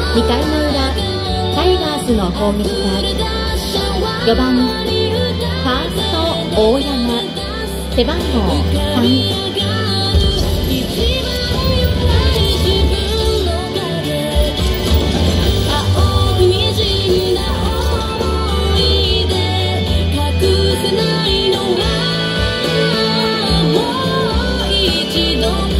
2回の裏、タイガースの攻撃は4番ファースト大山、背番号3。 もう一度